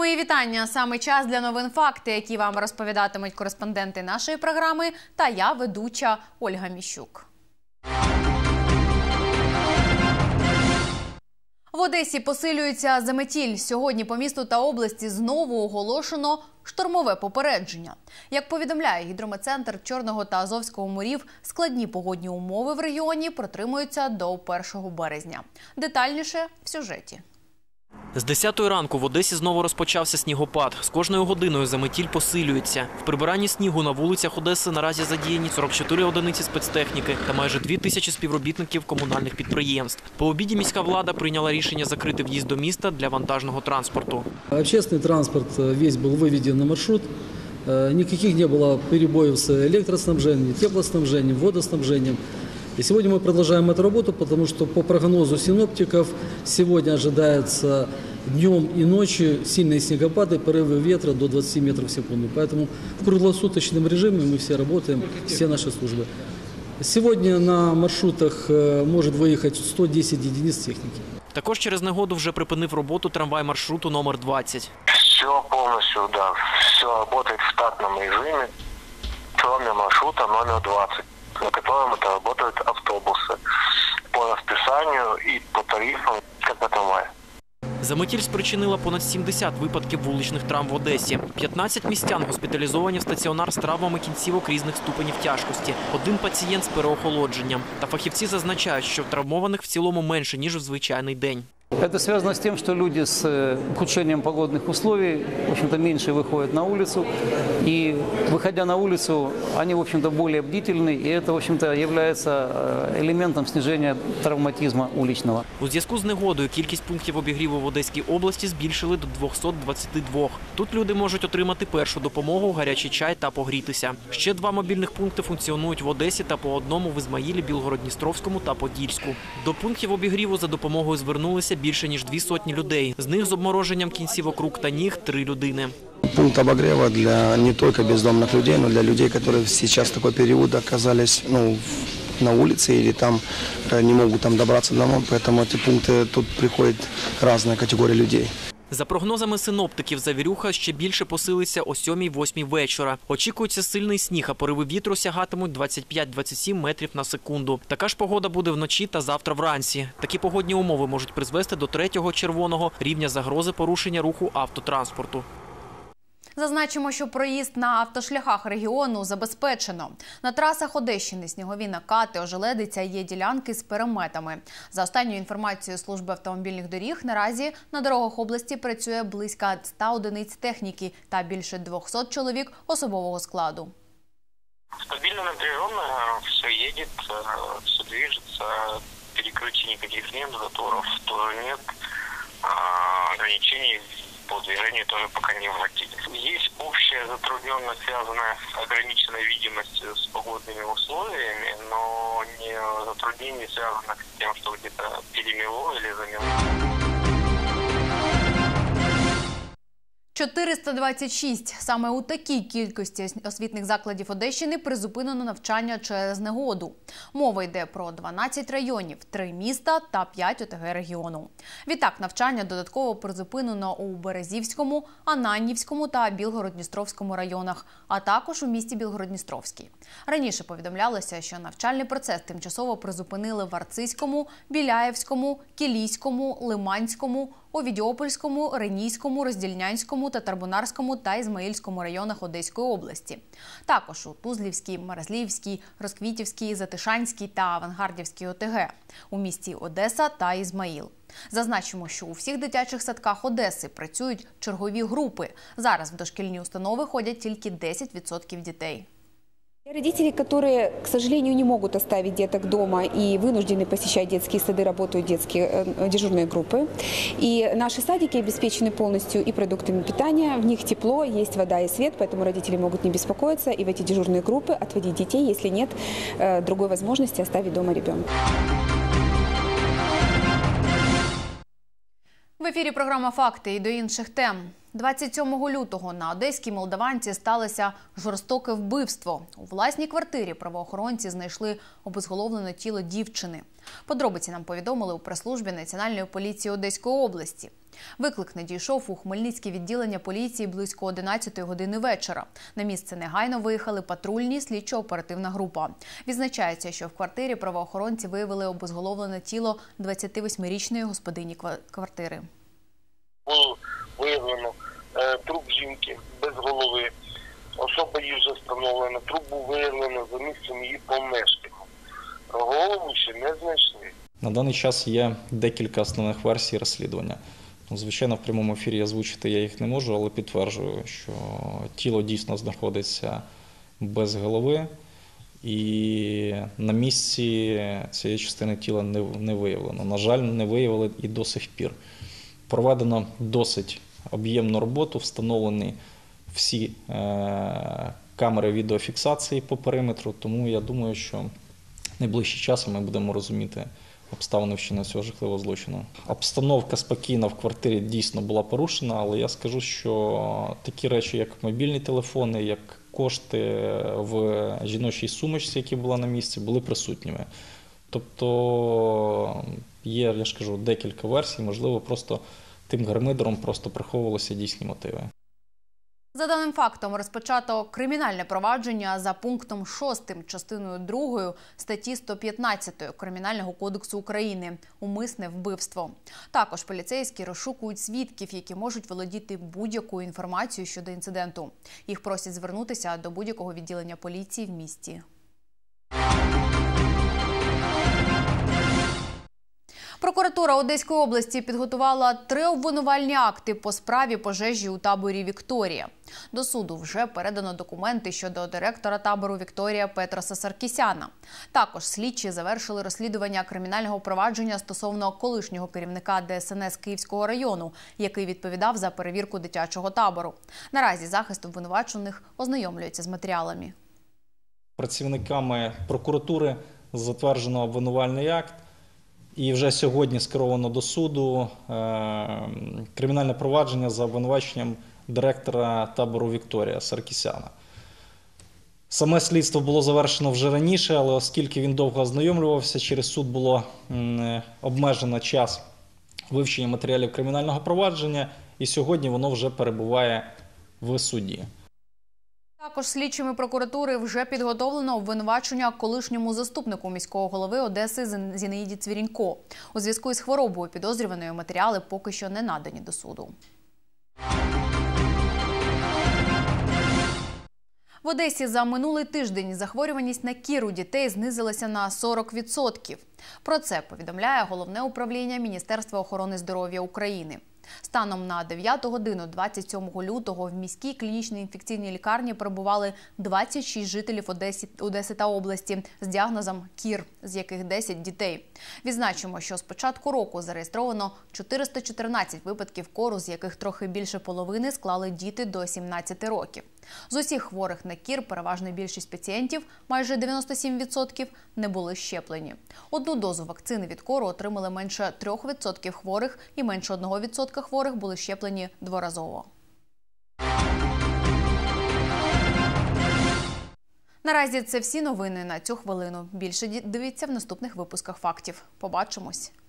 Мої вітання. Саме час для новин «Факти», які вам розповідатимуть кореспонденти нашої програми, та я, ведуча Ольга Міщук. В Одесі посилюється заметіль. Сьогодні по місту та області знову оголошено штормове попередження. Як повідомляє гідрометцентр Чорного та Азовського морів, складні погодні умови в регіоні протримуються до 1 березня. Детальніше в сюжеті. З 10-ї ранку в Одесі знову розпочався снігопад. З кожною годиною заметіль посилюється. В прибиранні снігу на вулицях Одеси наразі задіяні 44 одиниці спецтехніки та майже 2000 співробітників комунальних підприємств. По обіді міська влада прийняла рішення закрити в'їзд до міста для вантажного транспорту. Общественный транспорт весь был выведен на маршрут. Никаких не было перебоев с электроснабжением, теплоснабжением, водоснабжением. И сегодня мы продолжаем эту работу, потому что по прогнозу синоптиков сегодня ожидается днем и ночью сильные снегопады, порывы ветра до 20 метров в секунду. Поэтому в круглосуточном режиме мы все работаем, все наши службы. Сегодня на маршрутах может выехать 110 единиц техники. Також через негоду вже припинив роботу трамвай маршруту номер 20. Все полностью, да, все работает в штатном режиме, кроме маршрута номер 20. На котором это работают автобусы по расписанию и по тарифам, как на трамвае. Заметіль спричинила понад 70 випадків вуличних травм в Одесі. 15 містян госпіталізовані в стаціонар з травмами кінцівок різних ступенів тяжкості. Один пацієнт з переохолодженням. Та фахівці зазначають, що травмованих в цілому менше, ніж в звичайний день. Это связано с тем, что люди с ухудшением погодных условий, в общем-то, меньше выходят на улицу. И, выходя на улицу, они, в общем-то, более бдительны. И это, в общем-то, является элементом снижения травматизма уличного. У зв'язку з негодою кількість пунктів обігріву в Одеській області збільшили до 222. Тут люди можуть отримати першу допомогу, гарячий чай та погрітися. Ще 2 мобільних пункти функціонують в Одесі та по одному в Ізмаїлі, Білгород-Дністровському та Подільську. До пунктів обігріву за допомогою звернулися більше ніж 200 людей. З них з обмороженням кінцівок рук та ніг 3 людини. Пункт обогрева для не только бездомных людей, но для людей, которые сейчас в такой период оказались на улице или там не могут там добраться домой. Поэтому эти пункты тут приходят разная категория людей. За прогнозами синоптиків, завірюха ще більше посилиться о 7-8 вечора. Очікується сильний сніг, а пориви вітру сягатимуть 25-27 метрів на секунду. Така ж погода буде вночі та завтра вранці. Такі погодні умови можуть призвести до 3-го червоного рівня загрози порушення руху автотранспорту. Зазначимо, що проїзд на автошляхах регіону забезпечено. На трасах Одещини снігові накати, ожеледиця, є ділянки з переметами. За останньою інформацією Служби автомобільних доріг, наразі на дорогах області працює близько 100 одиниць техніки та більше 200 чоловік особового складу. Стабильно, напряженно, все едет, все движется, перекрытий никаких нет, заторов тоже нет, ограничений по движению тоже пока не вводили. Есть общая затрудненность, связанная с ограниченной видимостью, с погодными условиями, но не затруднение, связанное с тем, что где-то перемело или замело. 426. Саме у такій кількості освітніх закладів Одещини призупинено навчання через негоду. Мова йде про 12 районів, 3 міста та 5 ОТГ регіону. Відтак, навчання додатково призупинено у Березівському, Ананнівському та Білгород-Дністровському районах, а також у місті Білгород-Дністровський. Раніше повідомлялося, що навчальний процес тимчасово призупинили в Арцизькому, Біляєвському, Кілійському, Лиманському, Овідіопольському, Ренійському, Роздільнянському, Татарбунарському та Ізмаїльському районах Одеської області. Також у Тузлівській, Мерзлівській, Розквітівській, Затишанській та Авангардівській ОТГ, у місті Одеса та Ізмаїл. Зазначимо, що у всіх дитячих садках Одеси працюють чергові групи. Зараз в дошкільні установи ходять тільки 10% дітей. Родители, которые, к сожалению, не могут оставить деток дома и вынуждены посещать детские сады, работают детские дежурные группы. И наши садики обеспечены полностью и продуктами питания, в них тепло, есть вода и свет, поэтому родители могут не беспокоиться и в эти дежурные группы отводить детей, если нет другой возможности оставить дома ребенка. В ефірі програма «Факти» і до інших тем. 27 лютого на одеській Молдаванці сталося жорстоке вбивство. У власній квартирі правоохоронці знайшли обезголовлене тіло дівчини. Подробиці нам повідомили у прес-службі Національної поліції Одеської області. Виклик надійшов у Хмельницьке відділення поліції близько 11 години вечора. На місце негайно виїхали патрульні, слідчо-оперативна група. Відзначається, що в квартирі правоохоронці виявили обезголовлене тіло 28-річної господині квартири. Було виявлено труп жінки без голови. Особа її вже встановлена. Труп був виявлено за місцем її помешкання. Голову ще не знайшли. На даний час є декілька основних версій розслідування. Звичайно, в прямому ефірі озвучити я їх не можу, але підтверджую, що тіло дійсно знаходиться без голови і на місці цієї частини тіла не виявлено. На жаль, не виявили і до сих пір. Проведено досить об'ємну роботу, встановлені всі камери відеофіксації по периметру, тому я думаю, що найближчим часом ми будемо розуміти обставини вчинення цього жахливого злочину. Обстановка спокійна в квартирі дійсно була порушена, але я скажу, що такі речі, як мобільні телефони, як кошти в жіночій сумочці, які була на місці, були присутніми. Тобто є, я ж кажу, декілька версій, можливо, просто тим гармидером просто приховувалися дійсні мотиви. За даним фактом розпочато кримінальне провадження за пунктом 6 частиною 2 статті 115 Кримінального кодексу України «Умисне вбивство». Також поліцейські розшукують свідків, які можуть володіти будь-якою інформацією щодо інциденту. Їх просять звернутися до будь-якого відділення поліції в місті. Прокуратура Одеської області підготувала 3 обвинувальні акти по справі пожежі у таборі «Вікторія». До суду вже передано документи щодо директора табору «Вікторія» Петроса Саркісяна. Також слідчі завершили розслідування кримінального провадження стосовно колишнього керівника ДСНС Київського району, який відповідав за перевірку дитячого табору. Наразі захист обвинувачених ознайомлюється з матеріалами. Працівниками прокуратури затверджено обвинувальний акт. І вже сьогодні скеровано до суду кримінальне провадження за обвинуваченням директора табору «Вікторія» Саркісяна. Саме слідство було завершено вже раніше, але оскільки він довго ознайомлювався, через суд було обмежено час вивчення матеріалів кримінального провадження, і сьогодні воно вже перебуває в суді. Також слідчими прокуратури вже підготовлено обвинувачення колишньому заступнику міського голови Одеси Зінаїді Цвірінько. У зв'язку із хворобою підозрюваної матеріали поки що не надані до суду. В Одесі за минулий тиждень захворюваність на кір у дітей знизилася на 40%. Про це повідомляє Головне управління Міністерства охорони здоров'я України. Станом на 9 годину 27 лютого в міській клінічній інфекційній лікарні перебували 26 жителів Одеси та області з діагнозом кір, з яких 10 дітей. Відзначимо, що з початку року зареєстровано 414 випадків кору, з яких трохи більше половини склали діти до 17 років. З усіх хворих на кір переважна більшість пацієнтів, майже 97%, не були щеплені. Одну дозу вакцини від кору отримали менше 3% хворих і менше 1% хворих були щеплені дворазово. Наразі це всі новини на цю хвилину. Більше дивіться в наступних випусках «Фактів». Побачимось!